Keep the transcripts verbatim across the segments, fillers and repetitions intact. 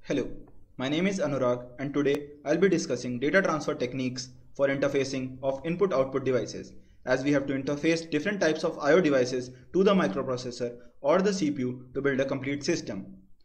Hello, my name is Anurag and today I'll be discussing data transfer techniques for interfacing of input-output devices, as we have to interface different types of I O devices to the microprocessor or the C P U to build a complete system.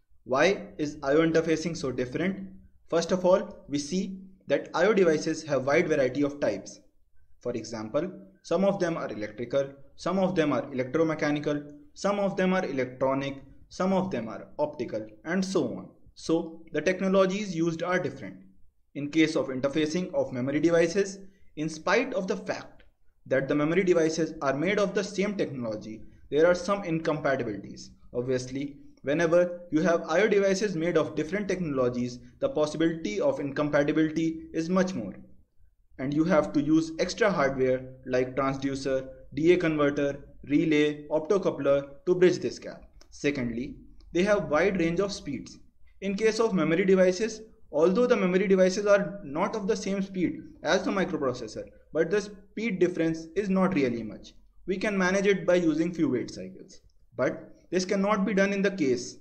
Why is I O interfacing so different? First of all, we see that I O devices have wide variety of types. For example, some of them are electrical, some of them are electromechanical, some of them are electronic, some of them are optical, and so on. So the technologies used are different. In case of interfacing of memory devices, in spite of the fact that the memory devices are made of the same technology, there are some incompatibilities. Obviously, whenever you have I O devices made of different technologies, the possibility of incompatibility is much more. And you have to use extra hardware like transducer, D A converter, relay, optocoupler to bridge this gap. Secondly, they have wide range of speeds. In case of memory devices, although the memory devices are not of the same speed as the microprocessor, but the speed difference is not really much. We can manage it by using few wait cycles. But this cannot be done in the case,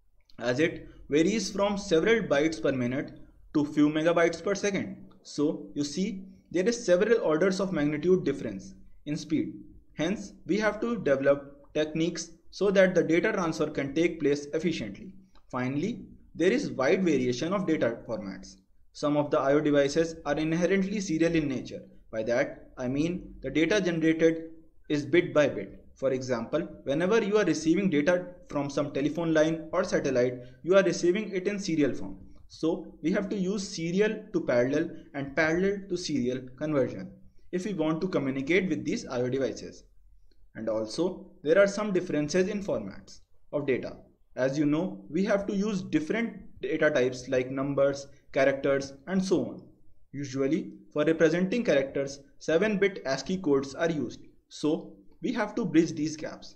as it varies from several bytes per minute to few megabytes per second. So you see, there is several orders of magnitude difference in speed. Hence, we have to develop techniques so that the data transfer can take place efficiently. Finally, there is wide variation of data formats. Some of the I O devices are inherently serial in nature. By that, I mean the data generated is bit by bit. For example, whenever you are receiving data from some telephone line or satellite, you are receiving it in serial form. So we have to use serial to parallel and parallel to serial conversion if we want to communicate with these I O devices. And also, there are some differences in formats of data. As you know, we have to use different data types like numbers, characters, and so on. Usually, for representing characters, seven bit ASCII codes are used. So, we have to bridge these gaps.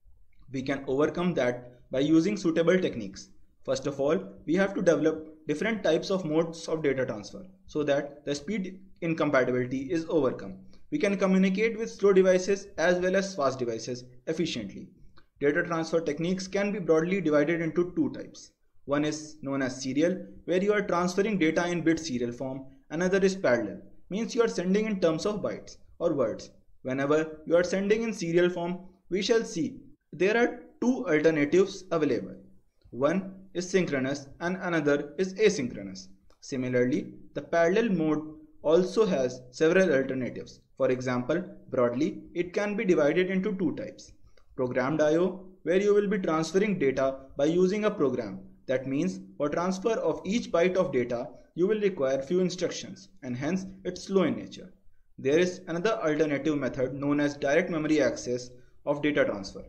We can overcome that by using suitable techniques. First of all, we have to develop different types of modes of data transfer so that the speed incompatibility is overcome. We can communicate with slow devices as well as fast devices efficiently. Data transfer techniques can be broadly divided into two types. One is known as serial, where you are transferring data in bit serial form. Another is parallel, means you are sending in terms of bytes or words. Whenever you are sending in serial form, we shall see there are two alternatives available. One is synchronous and another is asynchronous. Similarly, the parallel mode also has several alternatives. For example, broadly, it can be divided into two types. Programmed I O, where you will be transferring data by using a program. That means for transfer of each byte of data, you will require few instructions and hence it's slow in nature. There is another alternative method known as direct memory access of data transfer.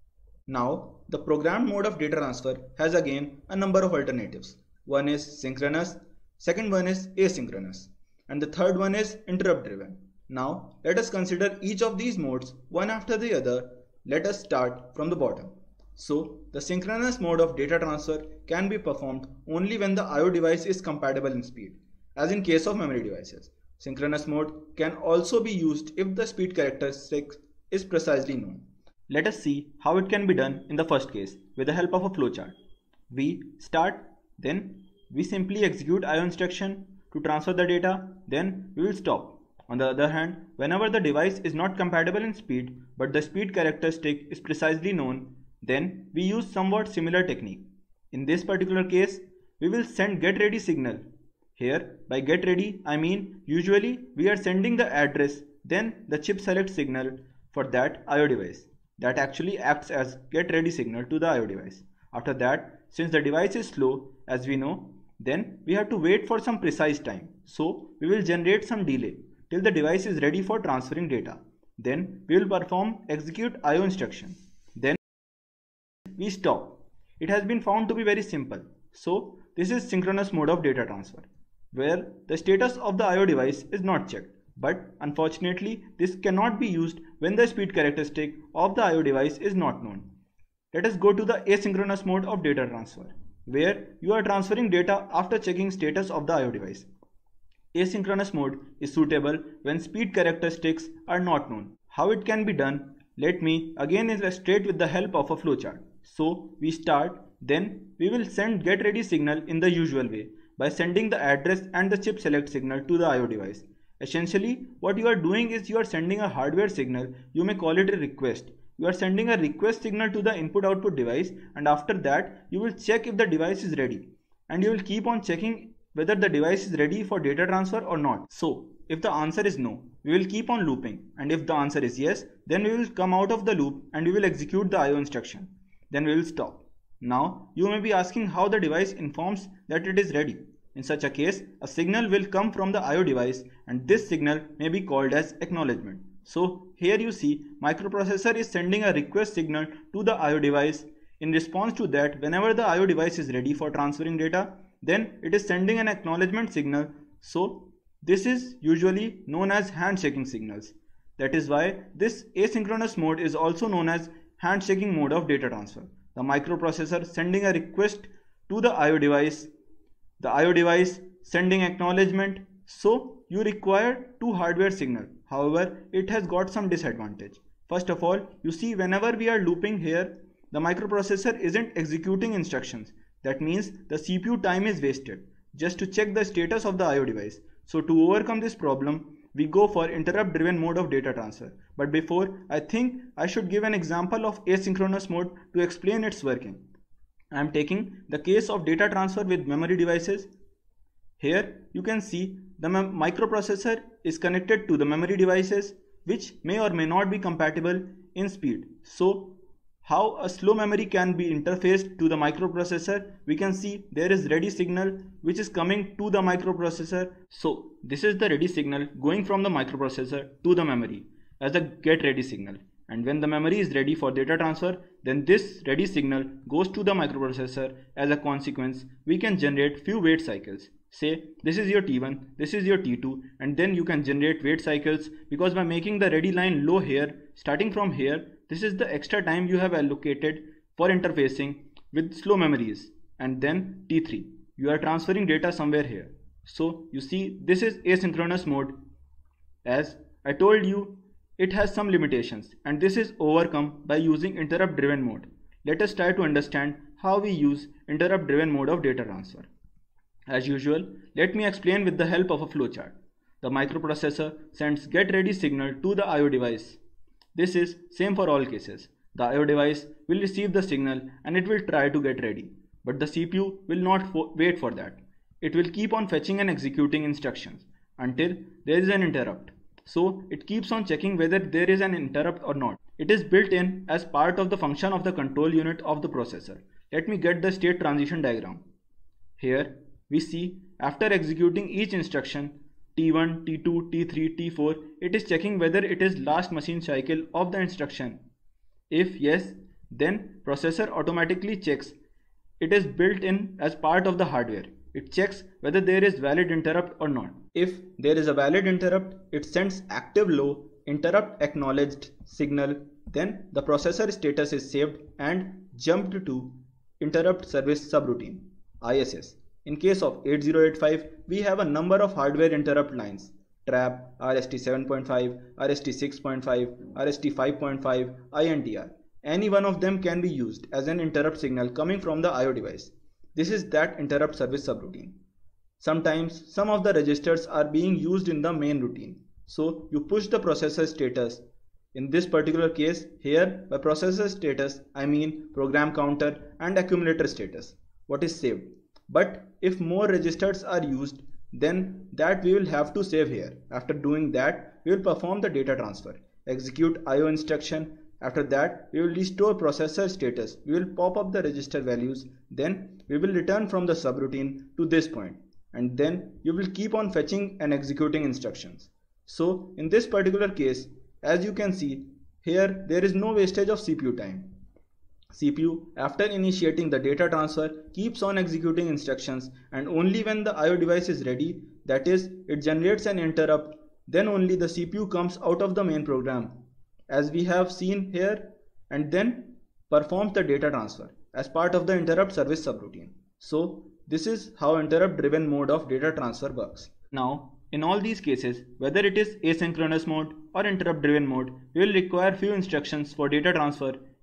Now, the programmed mode of data transfer has again a number of alternatives. One is synchronous, second one is asynchronous, and the third one is interrupt driven. Now, let us consider each of these modes one after the other. Let us start from the bottom. So, the synchronous mode of data transfer can be performed only when the I O device is compatible in speed, as in case of memory devices. Synchronous mode can also be used if the speed characteristic is precisely known. Let us see how it can be done in the first case with the help of a flowchart. We start, then we simply execute I O instruction to transfer the data, then we will stop. On the other hand, whenever the device is not compatible in speed but the speed characteristic is precisely known, then we use somewhat similar technique. In this particular case, we will send get ready signal. Here, by get ready, I mean usually we are sending the address, then the chip select signal for that I O device. That actually acts as get ready signal to the I O device. After that, since the device is slow, as we know, then we have to wait for some precise time. So we will generate some delay till the device is ready for transferring data. Then we will perform execute I O instruction. Then we stop. It has been found to be very simple. So this is synchronous mode of data transfer, where the status of the I O device is not checked. But unfortunately, this cannot be used when the speed characteristic of the I O device is not known. Let us go to the asynchronous mode of data transfer, where you are transferring data after checking status of the I O device. Asynchronous mode is suitable when speed characteristics are not known. How it can be done? Let me again illustrate with the help of a flowchart. So we start, Then we will send get ready signal in the usual way by sending the address and the chip select signal to the I O device. Essentially, what you are doing is you are sending a hardware signal. You may call it a request. You are sending a request signal to the input output device, and after that you will check if the device is ready, and you will keep on checking whether the device is ready for data transfer or not. So if the answer is no, we will keep on looping, and if the answer is yes, then we will come out of the loop and we will execute the I O instruction. Then we will stop. Now you may be asking how the device informs that it is ready. In such a case, a signal will come from the I O device, and this signal may be called as acknowledgement. So here you see microprocessor is sending a request signal to the I O device. In response to that, whenever the I O device is ready for transferring data, then it is sending an acknowledgement signal. So this is usually known as handshaking signals. That is why this asynchronous mode is also known as handshaking mode of data transfer. The microprocessor sending a request to the I O device, the I O device sending acknowledgement. So you require two hardware signal. However, it has got some disadvantage. First of all, you see whenever we are looping here, the microprocessor isn't executing instructions. That means the C P U time is wasted just to check the status of the I O device. So to overcome this problem, we go for interrupt driven mode of data transfer. But before, I think I should give an example of asynchronous mode to explain its working. I am taking the case of data transfer with memory devices. Here you can see the microprocessor is connected to the memory devices, which may or may not be compatible in speed. So how a slow memory can be interfaced to the microprocessor, we can see there is ready signal which is coming to the microprocessor. So this is the ready signal going from the microprocessor to the memory as a get ready signal. And when the memory is ready for data transfer, then this ready signal goes to the microprocessor. As a consequence, we can generate few wait cycles. Say this is your T one, this is your T two, and then you can generate wait cycles, because by making the ready line low here, starting from here, this is the extra time you have allocated for interfacing with slow memories. And then T three, you are transferring data somewhere here. So you see this is asynchronous mode. As I told you, it has some limitations, and this is overcome by using interrupt driven mode. Let us try to understand how we use interrupt driven mode of data transfer. As usual, let me explain with the help of a flowchart. The microprocessor sends get ready signal to the I O device. This is same for all cases. The I O device will receive the signal and it will try to get ready. But the C P U will not wait for that. It will keep on fetching and executing instructions until there is an interrupt. So it keeps on checking whether there is an interrupt or not. It is built in as part of the function of the control unit of the processor. Let me get the state transition diagram. Here we see after executing each instruction T one, T two, T three, T four, it is checking whether it is last machine cycle of the instruction. If yes, then processor automatically checks. It is built in as part of the hardware. It checks whether there is valid interrupt or not. If there is a valid interrupt, it sends active low interrupt acknowledged signal. Then the processor status is saved and jumped to interrupt service subroutine I S S. In case of eight zero eight five, we have a number of hardware interrupt lines: trap, R S T seven point five, R S T six point five, R S T five point five, I N T R. Any one of them can be used as an interrupt signal coming from the I O device. This is that interrupt service subroutine. Sometimes some of the registers are being used in the main routine. So you push the processor status. In this particular case, here by processor status, I mean program counter and accumulator status, what is saved. But if more registers are used, then that we will have to save here. After doing that, we will perform the data transfer, execute I O instruction. After that, we will restore processor status. We will pop up the register values. Then we will return from the subroutine to this point. And then you will keep on fetching and executing instructions. So in this particular case, as you can see, here there is no wastage of C P U time. C P U, after initiating the data transfer, keeps on executing instructions, and only when the I O device is ready, that is, it generates an interrupt, then only the C P U comes out of the main program, as we have seen here, and then performs the data transfer as part of the interrupt service subroutine. So this is how interrupt driven mode of data transfer works. Now, in all these cases, whether it is asynchronous mode or interrupt driven mode, we will require few instructions for data transfer,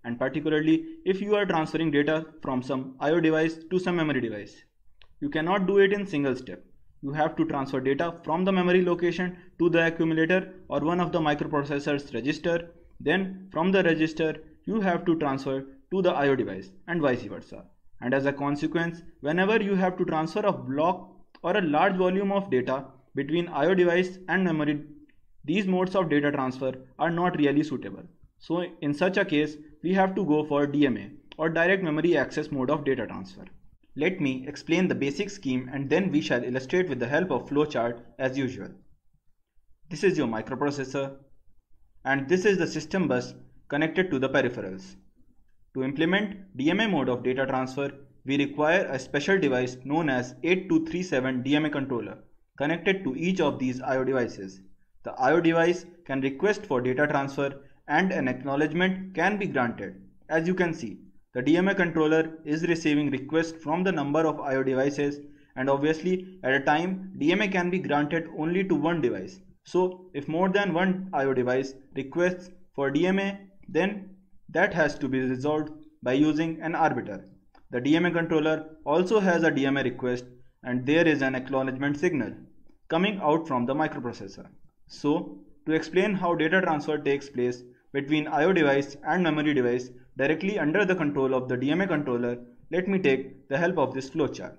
and particularly if you are transferring data from some I O device to some memory device. You cannot do it in single step. You have to transfer data from the memory location to the accumulator or one of the microprocessor's register. Then from the register, you have to transfer to the I O device and vice versa. And as a consequence, whenever you have to transfer a block or a large volume of data between I O device and memory, these modes of data transfer are not really suitable. So in such a case, we have to go for D M A or direct memory access mode of data transfer. Let me explain the basic scheme and then we shall illustrate with the help of flowchart as usual. This is your microprocessor and this is the system bus connected to the peripherals. To implement D M A mode of data transfer, we require a special device known as eight two three seven D M A controller connected to each of these I O devices. The I O device can request for data transfer and an acknowledgement can be granted. As you can see, the D M A controller is receiving requests from the number of I O devices, and obviously at a time D M A can be granted only to one device. So if more than one I O device requests for D M A, then that has to be resolved by using an arbiter. The D M A controller also has a D M A request and there is an acknowledgement signal coming out from the microprocessor. So to explain how data transfer takes place between I O device and memory device directly under the control of the D M A controller, let me take the help of this flowchart.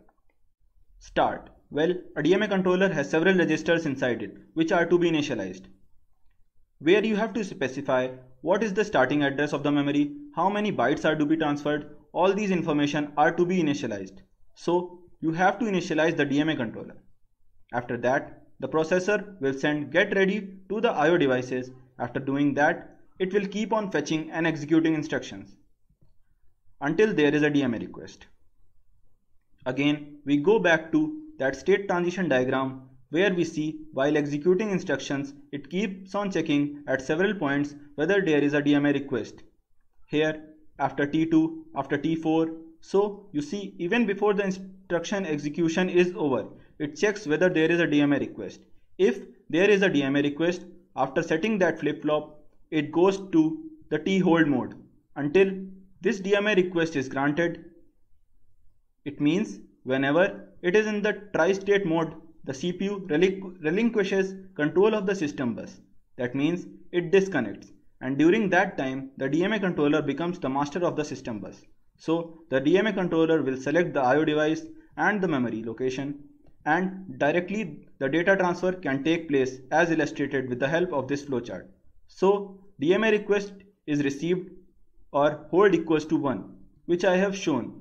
Start. Well, a D M A controller has several registers inside it which are to be initialized, where you have to specify what is the starting address of the memory, how many bytes are to be transferred. All these information are to be initialized. So you have to initialize the D M A controller. After that, the processor will send get ready to the I O devices. After doing that, it will keep on fetching and executing instructions until there is a D M A request. Again, we go back to that state transition diagram where we see while executing instructions, it keeps on checking at several points whether there is a D M A request. Here, after T two, after T four, so you see even before the instruction execution is over, it checks whether there is a D M A request. If there is a D M A request, after setting that flip-flop, it goes to the T hold mode until this D M A request is granted. It means whenever it is in the tri-state mode, the C P U relinquishes control of the system bus. That means it disconnects, and during that time the D M A controller becomes the master of the system bus. So the D M A controller will select the I O device and the memory location, and directly the data transfer can take place as illustrated with the help of this flowchart. So D M A request is received or hold equals to one, which I have shown.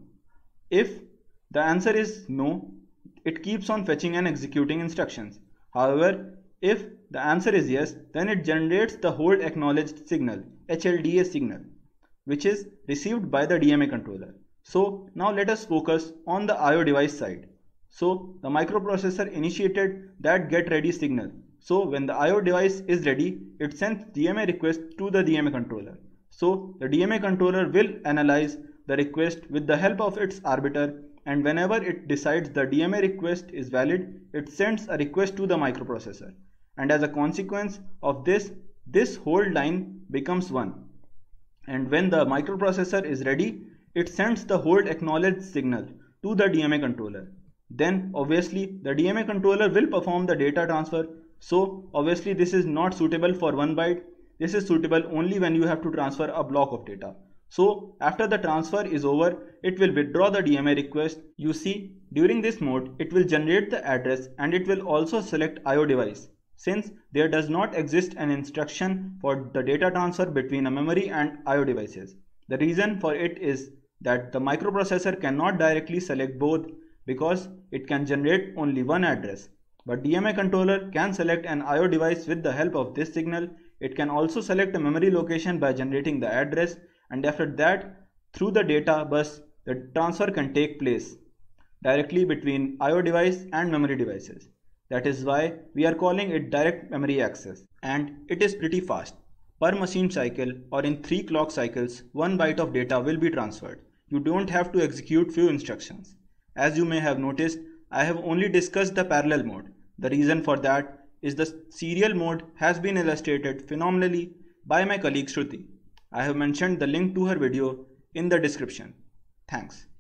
If the answer is no, it keeps on fetching and executing instructions. However, if the answer is yes, then it generates the hold acknowledged signal, H L D A signal, which is received by the D M A controller. So now let us focus on the I O device side. So the microprocessor initiated that get ready signal. So when the I O device is ready, it sends D M A request to the D M A controller. So the D M A controller will analyze the request with the help of its arbiter, and whenever it decides the D M A request is valid, it sends a request to the microprocessor. And as a consequence of this, this hold line becomes one. And when the microprocessor is ready, it sends the hold acknowledged signal to the D M A controller. Then obviously the D M A controller will perform the data transfer. So obviously this is not suitable for one byte. This is suitable only when you have to transfer a block of data. So after the transfer is over, it will withdraw the D M A request. You see, during this mode, it will generate the address and it will also select I O device, since there does not exist an instruction for the data transfer between a memory and I O devices. The reason for it is that the microprocessor cannot directly select both because it can generate only one address. But D M A controller can select an I O device with the help of this signal. It can also select a memory location by generating the address, and after that, through the data bus, the transfer can take place directly between I O device and memory devices. That is why we are calling it direct memory access, and it is pretty fast. Per machine cycle or in three clock cycles, one byte of data will be transferred. You don't have to execute few instructions. As you may have noticed, I have only discussed the parallel mode. The reason for that is the serial mode has been illustrated phenomenally by my colleague Shruti. I have mentioned the link to her video in the description. Thanks.